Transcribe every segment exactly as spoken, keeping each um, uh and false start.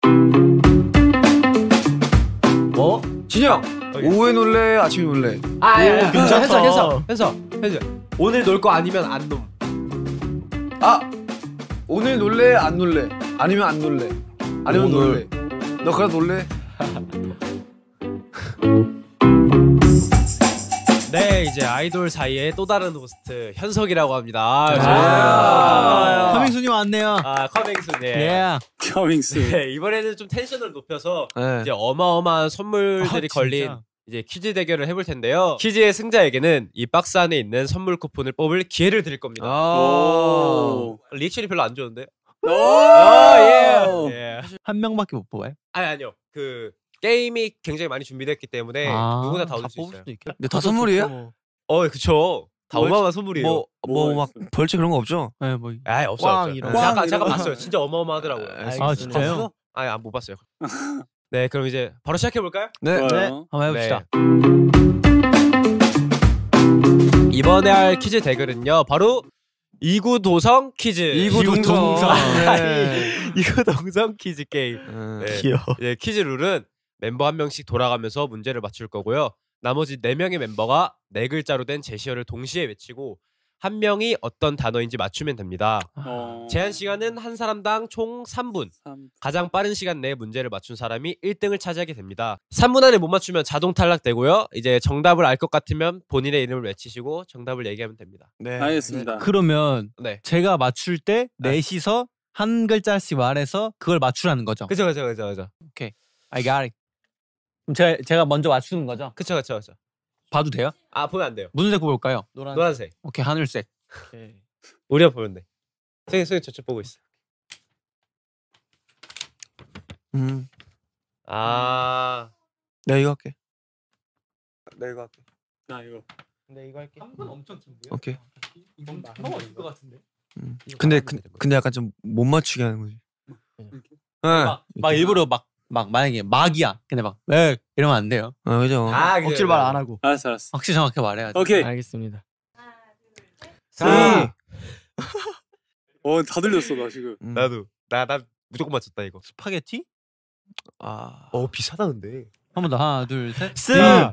뭐? 진영! 오후에 놀래? 아침에 놀래? 아, 야, 야, 괜찮다. 현석, 현석, 현석, 현석. 오늘 놀 거 아니면 안 놈. 아! 오늘 놀래? 안 놀래? 아니면 안 놀래? 아니면 놀래? 너 그래 놀래? 네, 이제 아이돌 사이에 또 다른 호스트 현석이라고 합니다. 아, 아, 커밍순이 왔네요. 아, 커밍순. 예. 예. 커밍순. 네, 이번에는 좀 텐션을 높여서 네. 이제 어마어마한 선물들이 아, 걸린 진짜? 이제 퀴즈 대결을 해볼 텐데요. 퀴즈의 승자에게는 이 박스 안에 있는 선물 쿠폰을 뽑을 기회를 드릴 겁니다. 오. 리액션이 별로 안 좋은데? 오. 예. 예. 한 명밖에 못 뽑아요? 아니 아니요. 그 게임이 굉장히 많이 준비됐기 때문에 아, 누구나 다 얻을 다 수 뽑을 있어요. 수도 있겠다. 근데 다 선물이에요? 어, 그쵸. 다 뭐, 어마어마한 선물이에요. 뭐 뭐 막 벌칙 그런 거 없죠? 네, 뭐. 아이, 없어 꽝 없어. 이런 거. 잠깐 꽝 잠깐 이런 거. 봤어요. 진짜 어마어마하더라고요. 아, 진짜요? 아니, 안 못 봤어요. 네, 그럼 이제 바로 시작해 볼까요? 네. 좋아요. 한번 해봅시다. 이번에 할 퀴즈 대결은요, 바로 이구도성 퀴즈. 이구동성. 네. 이구동성 퀴즈 게임. 음. 네. 귀여워. 네, 퀴즈 룰은 멤버 한 명씩 돌아가면서 문제를 맞출 거고요. 나머지 네 명의 멤버가 네 글자로 된 제시어를 동시에 외치고 한 명이 어떤 단어인지 맞추면 됩니다. 어. 제한 시간은 한 사람당 총 삼 분. 삼. 가장 빠른 시간 내에 문제를 맞춘 사람이 일 등을 차지하게 됩니다. 삼 분 안에 못 맞추면 자동 탈락되고요. 이제 정답을 알 것 같으면 본인의 이름을 외치시고 정답을 얘기하면 됩니다. 네. 알겠습니다. 그러면 네. 제가 맞출 때 넷이서 한 글자씩 말해서 그걸 맞추라는 거죠. 그죠, 그죠, 그죠, 그죠. I got it. 그럼 제가, 제가 먼저 맞추는 거죠? 그쵸, 그쵸, 그쵸. 봐도 돼요? 아, 보면 안 돼요. 무슨 색 뽑을까요? 노란색. 오케이, 하늘색. 우리가 보면 돼. 승희, 승희 저쪽 보고 있어. 음. 아, 내가 이거 할게. 내가 이거 할게. 나 이거. 근데 이거 할게. 한 분 엄청 긴데요? 오케이. 이건 넘어갈 것 같은데. 음. 근데 그, 근데 약간 좀 못 맞추게 하는 거지. 네. 막, 막 일부러 막, 막 만약에 막이야. 근데 막, 왜? 이러면 안 돼요. 아 그죠. 아, 억지로 말 안 하고. 알았어, 알았어. 확실히 정확하게 말해야지. 오케이. 알겠습니다. 자, 어, 다 들렸어, 나 지금. 음. 나도. 나, 나 무조건 맞췄다, 이거. 스파게티? 아. 어, 비싸다, 근데. 한 번 더. 하나, 둘, 셋. 쓰.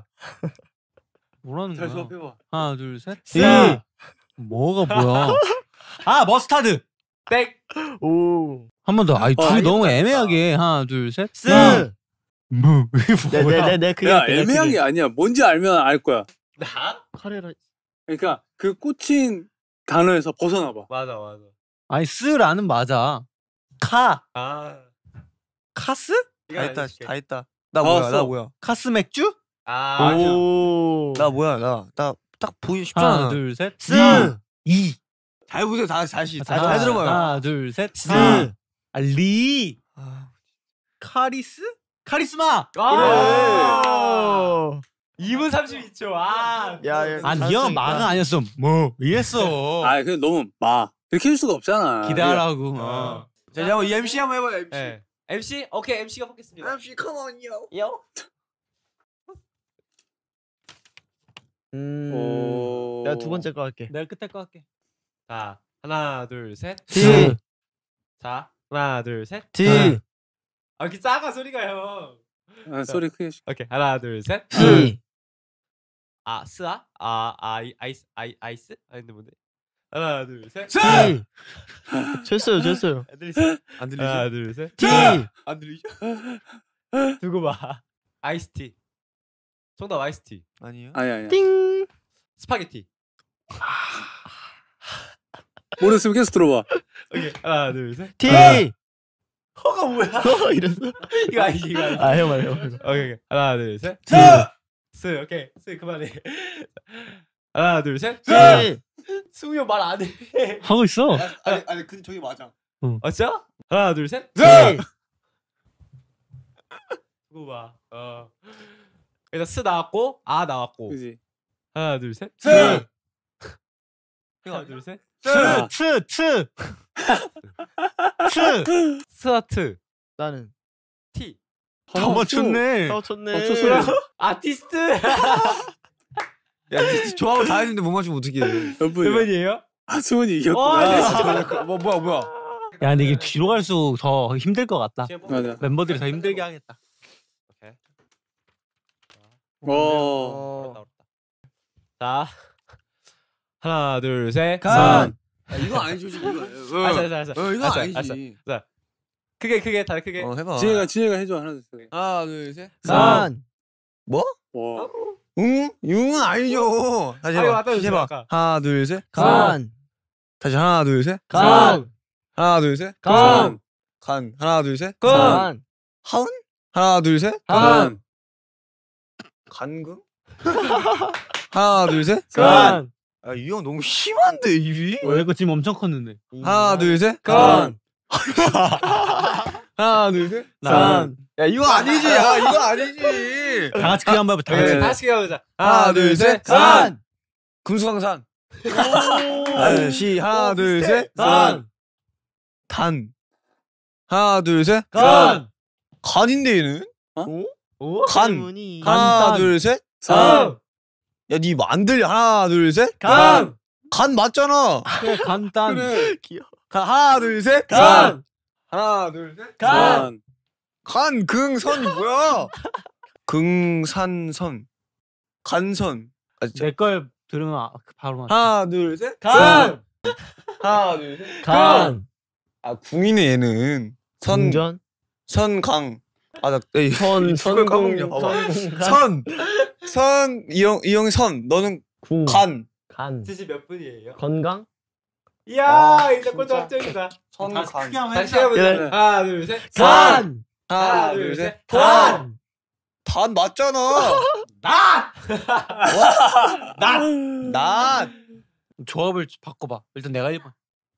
뭐라는 잘 거야? 수업해봐. 하나, 둘, 셋. 쓰. 뭐가 뭐야? 아, 머스타드. 땡! 오. 한 번 더. 아이, 아, 둘이 이거 너무 맞다. 애매하게. 하나, 둘, 셋. 쓰. 뭐, 이게 뭐야? 네네네 그게 야, 할게, 내가 애매한 그게. 게 아니야. 뭔지 알면 알 거야. 나? 카레라. 그러니까 그 꽂힌 단어에서 벗어나봐. 맞아, 맞아. 아니, 쓰라는 맞아. 카. 아. 카스? 이거 다 했다. 알려줄게. 다 했다. 나 다 뭐야? 왔어. 나 뭐야? 카스 맥주? 아, 오. 나 뭐야? 나 나 딱 보기 하나, 쉽잖아. 둘, 셋. 쓰. 이. 잘 보세요. 다 다시 잘, 하나, 잘 들어봐요. 하나, 둘, 셋. 쓰. 아, 리. 아, 카리스? 카리스마. 아! 이 분 삼십이 초. 아. 야, 야. 아, 니 형은 마가 아니었어. 뭐 이랬어. 아, 그 너무 마. 이렇게 할 수가 없잖아. 기대하라고. 어. 자, 이제 한번 엠씨 한번 해봐요. 엠씨. 네. 엠씨? 오케이, 엠씨가 뽑겠습니다. 엠씨 come on yo. 요? 음. 오. 내가 두 번째 거 할게. 내가 끝에 거 할게. 자, 하나, 둘, 셋. 티. 자, 하나, 둘, 셋. 티. 아, 이렇게 작아 소리가 형. 아, 소리 크게. 시- 오케이, 하나, 둘, 셋. 티. 아, 스아? 아, 아이, 아이스, 아이, 아이스? 아닌데 뭔데? 하나, 둘, 셋. 티. 됐어요, 됐어요. 안 들리죠? 안 들리지? 하나, 둘, 셋. 티. 안 들리죠? 두고 봐. 아이스티. 정답 아이스티. 아니에요? 아니, 아니야. 띵. 스파게티. 모르겠으면 계속 들어봐. 오케이, 하나, 둘, 셋. 티. 허가 뭐야? 어, 이랬어. 이거 아니지, 이거 아니지. 아, 형 말해, 형. 오케이, 오케이. 하나, 둘, 셋. 티. 스, 오케이. 스, 그만해. 하나, 둘, 셋. 티. 승우 형 말 안 해. 하고 있어. 아니 아니 근데 저기 맞아. 아, 진짜? 하나, 둘, 셋. 티. 두고 봐. 어. 일단 스 나왔고, 아 나왔고. 그지? 하나, 둘, 셋. 스. 하나, 둘, 셋. 트, 트, 트. 트. 스와트. 나는. T. 다 맞췄네. 어, 좋네. 어, 소리. 아티스트. 야, 진짜 조합을 다 했는데 못 맞추면 어떻게 해? 몇 분이야? 몇 번이에요? 아, 수원이 어, 이겼구나. 네, 아, 뭐 뭐야 뭐야? 야 근데 이게 뒤로 갈수록 더 힘들 것 같다. 시간 맞아. 뽑아. 멤버들이 더 힘들게 하겠다. 오케이. 오. 어렵다, 어렵다. 자 하나 둘 셋. 간. 아, 이거 아니죠 지금. 이거. 알았어 알았어 알았어. 어, 이거 알았어, 아니지. 알았어. 크게 크게 다 크게. 어 해봐. 지혜가 지혜가 해줘 하나 둘 셋. 하나 둘 셋. 산. 뭐? 와. 응? 융은 아니죠. 다시 아, 이거 해봐. 맞다, 다시 해봐. 아까. 하나 둘 셋. 간. 다시 하나 둘 셋. 간. 하나 둘 셋. 간. 간. 하나 둘 셋. 간. 하은? 하나 둘 셋. 간. 간금? 하나 둘 셋. 간. 아, 이 형 너무 심한데 입이? 어, 이거 지금 엄청 컸는데. 하나 둘 셋. 간. 하나 둘 셋. 간. 야 이거 아니지. 야 이거 아니지. 다 같이 크게 한번 해봐. 다 네, 같이. 다시 해보자. 하나 둘 셋. 간. 금수강산. 다시 하나 둘 셋. 간. 단. 하나 둘 셋. 간. 간인데 얘는? 오? 간. 때문이. 하나 간. 둘 셋. 간. 야 니 안 들려? 하나 둘 셋. 간. 간 맞잖아. 그래 간단. 그래. 간 하나 둘 셋. 간. 하나 둘 셋. 간. 간 긍선이 뭐야? 긍산선. 간선. 아, 진짜. 내 걸 들으면 아, 바로 맞. 하나 둘 셋. 간. 하나 둘 셋. 간. 아 궁이네 얘는. 선 운전. 선강. 아나 에이. 선. 이걸 까먹냐, 선공. 봐봐. 선공. 선. 선 이형 이형이 선. 너는 궁. 간. 간. 뜻이 몇 분이에요? 건강. 이야 아, 이제 꼴등 합정이다. 선 다시 간. 크게 한번 다시 해보자. 해보자. 그래. 하나 둘 셋. 간. 하나 둘 셋. 간. 단 맞잖아. 나. 난. 조합을 바꿔봐. 일단 내가 일 번.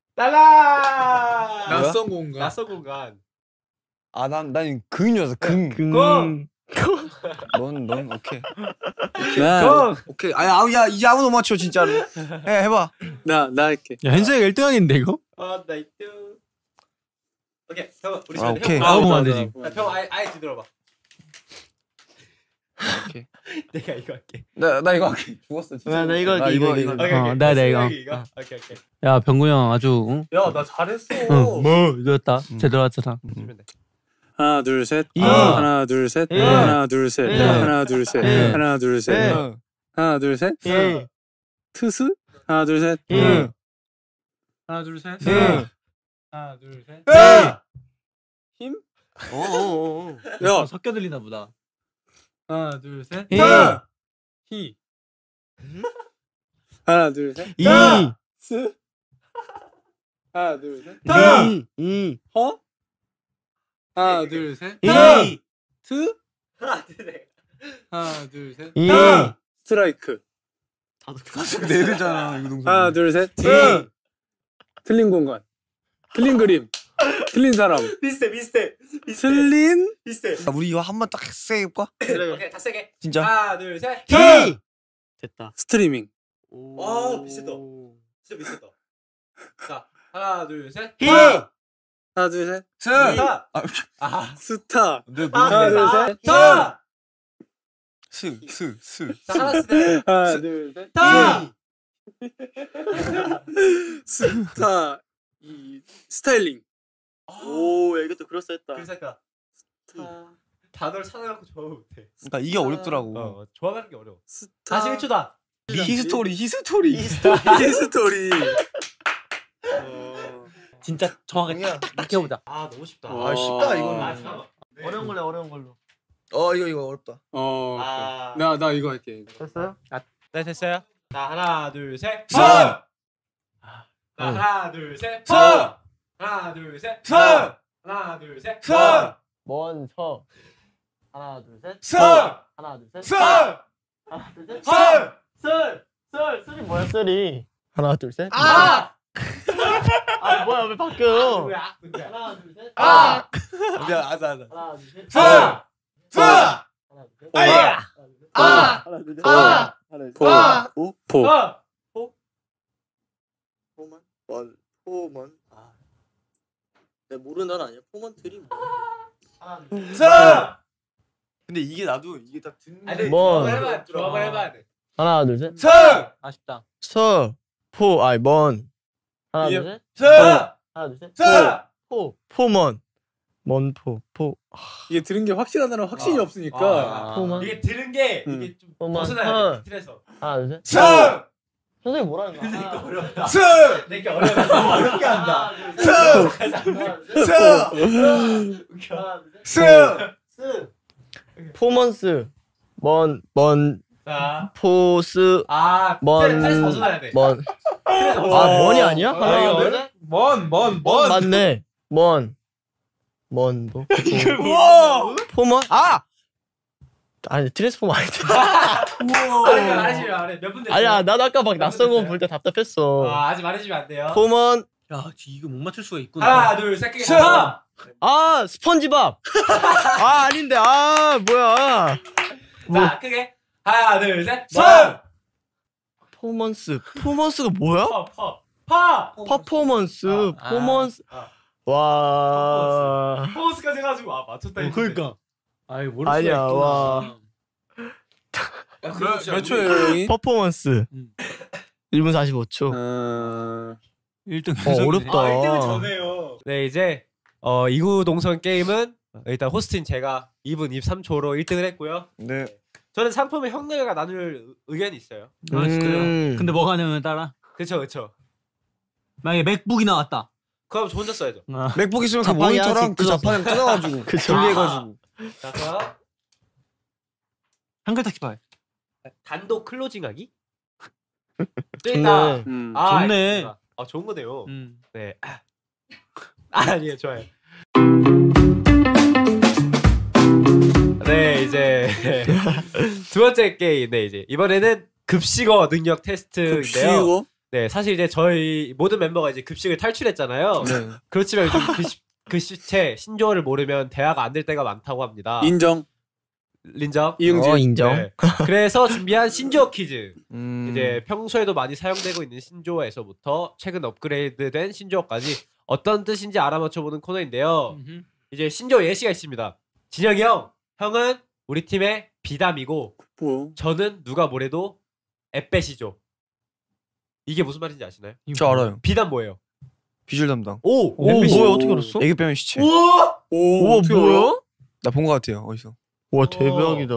나라. 낯선 공간. 낯선 공간. 아, 난, 난 긍인 줄 알았어, 긍. 금. 넌, 넌, 오케이. 나, 공. 오케이. 아, 야, 야, 이제 아무도 못 맞춰, 진짜로. 해, 해봐. 나, 나 할게. 야 현석이가 일 등 하겠는데 이거? 어 나이트. 오케이 형 우리 아, 시간 오케이. 아, 보면 안 되지. 형 아예 아예 뒤돌아봐. 오케이. 내가 이거 할게. 나, 나 이거 할게. 죽었어, 진짜. 나, 나 이거 할게, 나 이거, 이거, 이거. 이거. 오케이 어, 오케이. 나, 나 이거. 이거. 어. 오케이 오케이. 야 병구 형 아주 응? 야, 나 잘했어. 응, 뭐 이거였다. 음. 제대로 왔잖아. 주면 돼. 하나, 둘, 셋. 이. 하나, 둘, 셋. 일. 하나, 둘, 셋. 일. 하나, 둘, 셋. 일. 하나, 둘, 셋. 일. 응. 하나, 둘, 셋. 일. 트스. 하나, 둘, 셋. 일. 하나, 둘, 셋. 일. 하나, 둘, 셋. 일. 어어어. 야, 섞여 들리나 보다. 하나, 둘, 셋. 일. 히. 하나, 둘, 셋. 이. 스. 하나, 둘, 셋. 이. 이. 허. 하나, 둘, 셋. 이. 트. 하나 둘 셋. 하나, 둘, 셋. 이. 스트라이크. 네 글자잖아, 이거 동사. 하나, 둘, 셋. 이. 틀린 공간. 틀린 그림. 틀린 사람. 비슷해 비슷해. 비슷해. 틀린 비슷해. 야, 우리 이거 한 번 딱 세게 해볼까? 오케이 다 세게. 진짜? 하나 둘 셋. 히. 됐다. 스트리밍. 와 비슷했다. 진짜 비슷했다. 자 하나 둘 셋. 히. 하나, 둘, 셋. 스! 스타. 아, 아. 스타. 내 하나, 둘, 셋. 스타. 스, 스, 스. 자 하나 둘 하나, 둘, 셋. 스타. 스타. 이 스타일링. 오, 야, 이것도 그럴싸했다. 그러니까 스타. 단어를 찾아갖고 조합을 못해. 그러니까 이게 어렵더라고. 어 조합하는 게 어려워. 스타. 다시 일 초다. 히스토리, 히스토리. 히스토리. 어. 진짜 정확하게 딱 해보자. 아 너무 쉽다. 아, 쉽다, 이거는. 아, 잠깐만. 어려운 걸로 어려운 걸로. 어, 이거, 이거 어렵다. 어. 아. 나, 나 이거 할게. 됐어요? 네 됐어요. 자 하나 둘 셋. 서! 자 하나 둘 셋. 서! 하나 둘 셋. 서! 하나 둘 셋. 서! 먼저. 하나, 둘, 셋. 서! 하나, 둘, 셋. 서! 하나, 둘, 셋. 서! 썰! 썰! 썰이 뭐야, 썰이? 하나, 둘, 셋. 아! 아, 뭐야, 왜 바뀌어요? 뭐야? 뭐야? 하나, 둘, 셋. 아! 야, 아자, 아자. 하나, 둘, 셋. 서! 서! 하나, 둘, 셋. 아야! 아! 하나, 둘, 셋. 아! 하나, 둘, 셋. 포. 아! 오. 포. 아! 포먼? 원, 포먼. 아. 내가 모르는 단어 아니야? 포먼 트리 뭐? 하나, 둘, 셋. 서! 근데 이게 나도 이게 딱 듣는 아니 뭐. 조합을 해봐. 조합을 해봐야 돼. 하나, 둘, 셋. 서! 아쉽다. 서, 포, 아이, 먼. 하나, 예. 둘, 셋. 서! 하나, 둘, 셋. 서! 포 포먼 먼포 포 이게 들은 게 확실하다는 확신이 아. 없으니까. 아. 포먼 이게 들은 게 음. 이게 좀 포먼 벗어나야 돼. 틀에서. 하나 둘 셋. 승! 선생님 뭐라는 거야? 그러니까 어렵다. 승! 내게 어렵다. 너무 어렵게 한다. 승! 승! 스 포먼스 먼먼 자, 포스 아, 먼- 틀에서 벗어나야 돼. 먼 틀에서 아 벗어나야 돼. 먼이 아니야? 아, 하나 이거 둘 셋. 먼, 먼, 먼 맞네. 먼. 먼 뭐? 우와! 포먼? 아! 아니 트랜스포머 아닌데. 아니, 말해주면 안 해. 몇 분 됐어? 아니야 나도 아까 막 낯선 거 볼 때 답답했어. 아, 아직 말해주면 안 돼요. 포먼. 야, 이거 못 맞출 수가 있구나. 하나, 둘, 셋, 크게 승! 하나. 아 스펀지밥. 아 아닌데 아 뭐야. 자, 크게. 하나, 둘, 셋. 승! 포먼스. 포먼스가 뭐야? 퍼, 퍼, 퍼. 퍼포먼스. 아, 포먼스. 아. 와. 퍼포먼스까지 해가지고 아 맞췄다. 어, 그러니까. 아이 모를 아니야, 수가 있구나. 와. 몇, 몇 초예요 형이? 퍼포먼스. 음. 일 분 사십오 초. 어... 일 등 어, 어렵다. 아, 일 등은 전해요. 네, 이제 어 이구 동성 게임은 일단 호스트인 제가 이 분 이십삼 초로 일 등을 했고요. 네. 저는 상품을 형네가 나눌 의견이 있어요. 아, 진짜요? 음. 근데 뭐가 하냐면 따라. 그렇죠, 그렇죠. 만약에 맥북이 나왔다. 그럼 저 혼자 써야죠. 아. 맥북 있으면 그 자판기 모니터랑 하나씩 그 뜯어서. 자판을 뜯어가지고 그쵸. 분리해가지고. 자, 그럼 한글 타기파이. 단독 클로징하기. 또 좋네. 있다. 음. 아, 좋네. 있구나. 아, 좋은 거네요. 음. 네. 아, 아니에요, 좋아요. 네, 이제 두 번째 게임. 네, 이제 이번에는 급식어 능력 테스트인데요. 급식어? 네, 사실 이제 저희 모든 멤버가 이제 급식을 탈출했잖아요. 네. 그렇지만 요즘 글씨, 글씨체 신조어를 모르면 대화가 안 될 때가 많다고 합니다. 인정. 린정. 이응재. 어 인정. 네. 그래서 준비한 신조어 퀴즈. 음. 이제 평소에도 많이 사용되고 있는 신조어에서부터 최근 업그레이드된 신조어까지 어떤 뜻인지 알아맞혀보는 코너인데요. 음흠. 이제 신조어 예시가 있습니다. 진혁이 형, 형은 우리 팀의 비담이고 뭐야? 저는 누가 뭐래도 앳배시죠. 이게 무슨 말인지 아시나요? 저 알아요. 비담 뭐예요? 비주얼 담당. 오! 오 뭐야 어떻게 알았어? 애기 빼면 시체. 오! 오, 우와 어떻게 뭐야? 알아? 나 본 거 같아요. 어디서? 와 대박이다.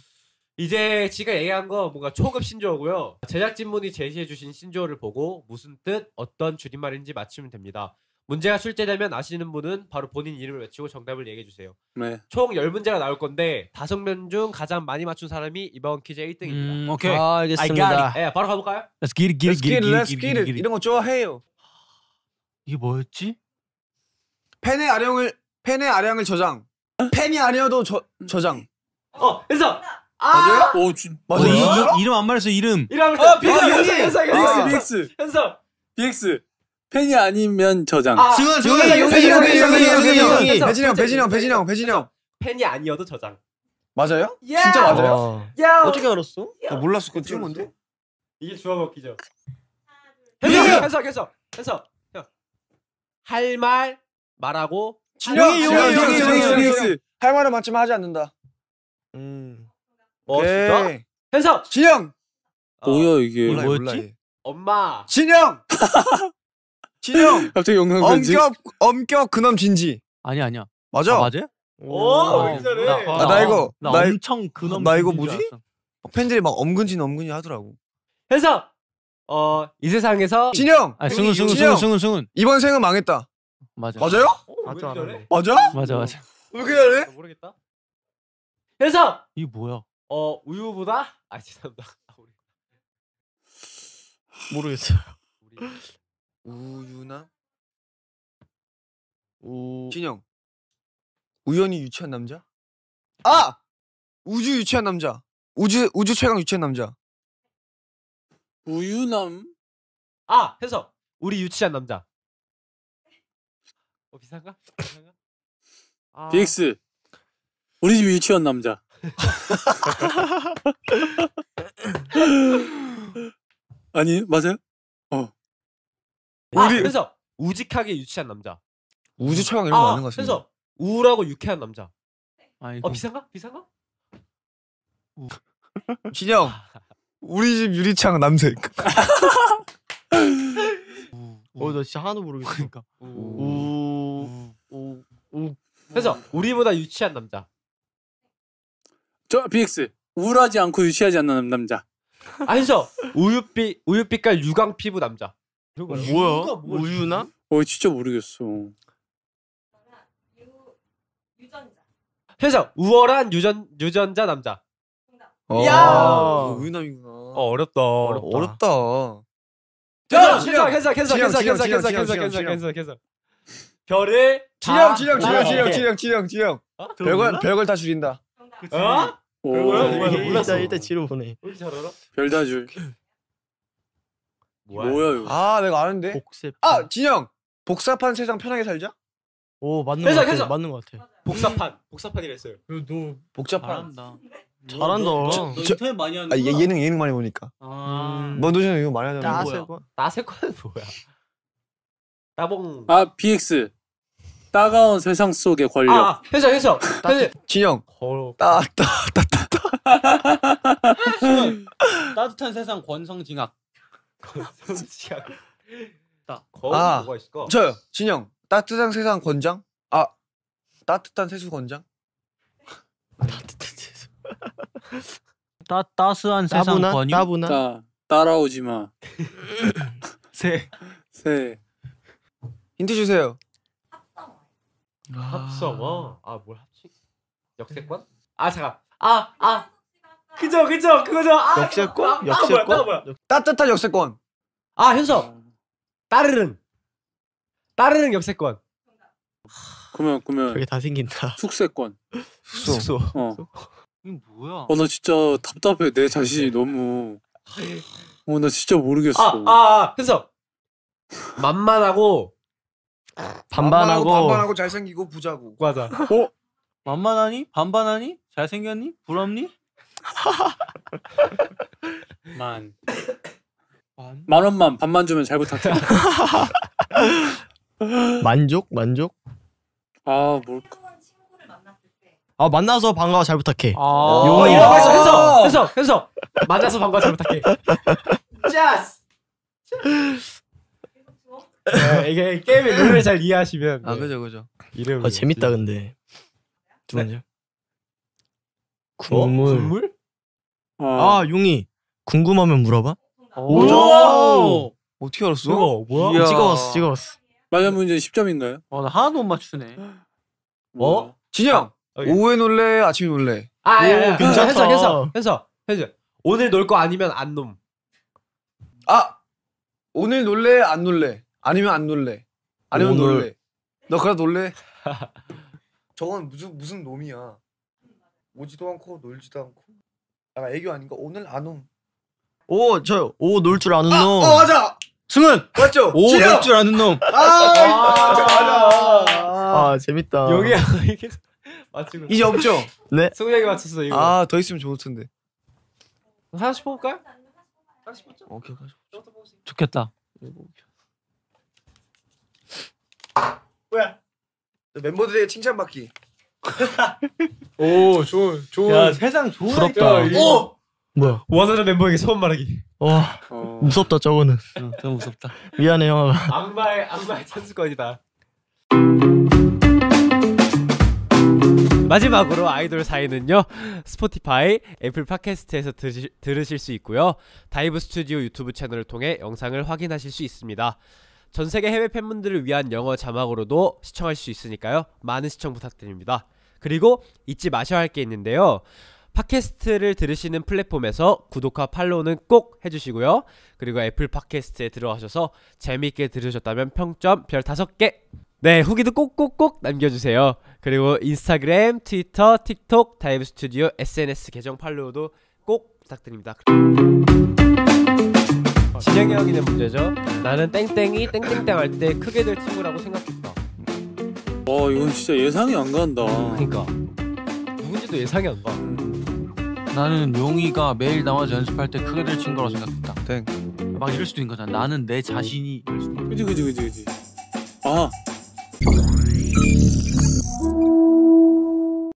이제 지가 얘기한 거 뭔가 초급 신조어고요. 제작진분이 제시해주신 신조어를 보고 무슨 뜻, 어떤 줄임말인지 맞추면 됩니다. 문제가 출제되면 아시는 분은 바로 본인 이름을 외치고 정답을 얘기해주세요. 네. 총 열 문제가 나올 건데 다섯 명 중 가장 많이 맞춘 사람이 이번 퀴즈의 일 등입니다. 음, 오케이. 아 I got 알겠습니다. it. 예, 바로 가볼까요? Let's get it, get Let's it, get it, get it, let's get get it, it. get it. 이런 거 좋아해요. 이게 뭐였지? 펜의 아령을 펜의 아량을 저장. 펜이 아니어도 저 저장. 어, 현서! 맞아요? 오, 진. 맞아. 어, 요 이, 이름 안 말했어 이름. 이러면 아, 비엑스, 비엑스, 현서, 현서, 비엑스, 현서, 비엑스, 현서! 비엑스. 펜이 아니면 저장. 아, 승은, 승은, 승은, 승은, 배진이 형, 승은, 배진이 형, 승은, 배진이 형, 승은, 배진이 형, 현서, 배진이 형, 현서, 배진이 형, 현서, 배진이 형, 배진이 형. 펜이 아니어도 저장. 맞아요? 야! 진짜 맞아요? 와. 야! 어떻게 알았어? 나 몰랐어. 그거 찍은 건데? 이게 주워 먹기죠. 비엑스! 현서, 현서, 현서, 현서, 형. 할 말 말하고 진영, 용이, 진영, 용이, 진영, 용이, 진영, 용이, 진영, 용이. 진영. 할 말은 맞지만 하지 않는다. 음. 어, 진짜? 오케이. 현서! 진영. 어, 뭐야 이게? 몰라, 뭐였지? 몰라, 얘. 엄마. 진영. 진영. 갑자기 영상 편지. 엄격 엄격 그놈 진지. 아니야 아니야. 맞아? 아, 맞아요? 오, 왜 이렇게 잘해? 나, 아, 나 이거- 나, 나 이- 엄청 그놈. 나 이거 진인 줄 뭐지? 알았어. 팬들이 막 엄근진 엄근진 하더라고. 현서! 어, 이 세상에서 진영. 아 승은 승은 진영. 승은 승은 승은. 이번 생은 망했다. 맞아. 맞아요? 어, 왜 이렇게 맞아, 잘해? 맞아? 맞아 맞아. 왜 그래 잘해? 나 모르겠다. 현서! 이게 뭐야? 어, 우유보다? 아, 죄송합니다. 아, 우리, 모르겠어요. 우리. 우유나 우. 진영. 우연히 유치한 남자? 아! 우주 유치한 남자. 우주 우주 최강 유치한 남자. 우유남. 아, 현서! 우리 유치한 남자. 어, 비싼가? 비싼가? 아, 비엑스. 우리 집 유치원 남자. 아니 맞아요? 아, 우리- 현서! 우직하게 유치한 남자. 우주 최강 이런 거 아, 맞는 것 같습니다. 현서! 우울하고 유쾌한 남자. 아이고. 어, 비싼가? 비싼가? 진영. 우리 집 유리창 남색. 어나 진짜 하나도 모르겠어. 그러니까. 우. 우. 그래서 우리보다 유치한 남자. 저 비엑스 우울하지 않고 유치하지 않는 남자. 아니죠. 우유빛 우유빛깔 유광 피부 남자. 뭐야? 우유나? 어 진짜 모르겠어. 그래서 우월한 유전 유전자 남자. 야, 우유남이구나. 어 어렵다. 어렵다. 자, 진영, 캔서 캔서 캔서 진영, 캔서 진영, 캔서 진영, 캔서 진영, 캔서 진영, 캔서 진영. 캔서 캔서 별을 지영, 다 지영, 지영, 나눠. 지영, 지영, 지영, 지영. 별걸 별걸 다 줄인다. 어? 오. 뭐야, 뭐야, 일단 몰랐어. 일단 지로 보내. 왜 이렇게 잘 알아? 별다 줄. 뭐야? 뭐야 이거? 아, 내가 아는데. 복세. 아, 진영. 복잡한 세상 편하게 살자. 오 맞는 캔서, 거 같아. 캔서. 맞는 거 같아. 복사판 복사판이라 했어요. 너 복잡한. 잘한다. 잘한다. 너 저- 인터넷 많이 하는 아, 거야? 얘, 예능 예능 많이 보니까. 아. 음. 뭐 너는 이거 많이 하잖아. 뭐야? 따세고. 나세권은 뭐야? 따봉. 아 비엑스 따가운 세상 속의 권력. 아, 해서 해서. 해서. 진영. 거 따, 따, 따, 따. 따뜻한 세상 권성징악. 거지야. 따. 거 아. 뭐가 있을까? 저요. 진영. 따뜻한 세상 권장? 아, 따뜻한 세수 권장? 따 따스한 세상 따분한? 권유. 따분한? 따 따라오지 마. 새. 새. 힌트 주세요. 합성어. 아, 뭘 합치? 역세권? 아, 잠깐. 아, 아. 그죠, 그죠, 그거죠. 아, 역세권? 아, 아, 역세권? 뭐야, 나 뭐야? 따뜻한 역세권. 아, 현석. 따르릉. 따르릉 역세권. 그러면 그러면 저게 다 생긴다. 숙세권. 숙소. 어. 이거 뭐야? 어 나 진짜 답답해. 내 자신이 너무. 어 나 진짜 모르겠어. 아, 아, 아, 현석. 만만하고 반반하고. 반반하고 잘생기고 부자고. 맞아. 만만하니? 반반하니? 잘생겼니? 부럽니? 만. 만. 만 원만 반만 주면 잘 부탁해. 만족? 만족? 아 뭘까? 아 만나서 반가워 잘 부탁해. 아. 어, 이런 거 있어. 현석. 현석. 현석. 만나서 반가워 잘 부탁해. 짜스. 네, 이게 게임의 룰을 잘 이해하시면 아, 네, 그죠, 그죠. 이름 아 재밌다 근데. 두 번째. 어? 국물. 국물? 아, 아 용이 궁금하면 물어봐. 오. 어떻게 알았어? 그거 뭐야? 이야. 찍어봤어 찍어봤어. 마지막 문제 십 점인가요? 어, 나 하나도 못 맞추네. 어? 진영. 오케이. 오후에 놀래, 아침에 놀래. 아, 야, 야, 괜찮다. 현석, 현석, 현석, 현석. 오늘 놀 거 아니면 안 놈. 아, 오늘 놀래, 안 놀래. 아니면 안 놀래. 아니면 오늘. 놀래. 너 그래 놀래? 저건 무슨 무슨 놈이야. 오지도 않고 놀지도 않고. 아, 애교 아닌가? 오늘 안 옴. 오 저 오 놀 줄 아는 아, 놈. 어 맞아. 승은. 맞죠? 오, 진영! 놀 줄 아는 놈. 아, 맞아, 맞아. 아 재밌다. 여기 이게 맞추고. 이제 없죠? 네. 승우 형이 맞췄어 이거. 아, 더 있으면 좋을 텐데. 하나씩 뽑을까요? 하나씩 뽑자. 오케이, 오케이. 좋겠다. 뭐야? 멤버들에게 칭찬받기. 오, 좋은, 좋은. 야, 세상 좋은 부럽다. 애가 오! 뭐야? 원하는 멤버에게 소원 말하기. 와 어. 무섭다 저거는. 응, 너무 무섭다. 미안해 형아. 악마의 악마의 찬스권이다. 마지막으로 아이돌 사이는요 스포티파이, 애플 팟캐스트에서 들으실, 들으실 수 있고요 다이브 스튜디오 유튜브 채널을 통해 영상을 확인하실 수 있습니다. 전세계 해외 팬분들을 위한 영어 자막으로도 시청하실 수 있으니까요 많은 시청 부탁드립니다. 그리고 잊지 마셔야 할 게 있는데요 팟캐스트를 들으시는 플랫폼에서 구독과 팔로우는 꼭 해주시고요 그리고 애플 팟캐스트에 들어가셔서 재미있게 들으셨다면 평점 별 다섯 개 네 후기도 꼭꼭꼭 남겨주세요. 그리고 인스타그램, 트위터, 틱톡, 다이브 스튜디오 에스엔에스 계정 팔로우도 꼭 부탁드립니다. 진영이 형이 낸 문제죠. 나는 땡땡이 땡땡땡 할 때 크게 될 친구라고 생각했다. 와 이건 진짜 예상이 안 간다. 그러니까 누군지도 예상이 안 가. 나는 용이가 매일 나와서 연습할 때 크게 될 친구라고 생각했다. 땡. 막 이럴 수도 있는 거잖아. 나는 내 자신이 이럴 수도 있는 그지 그지 그지 그지. 아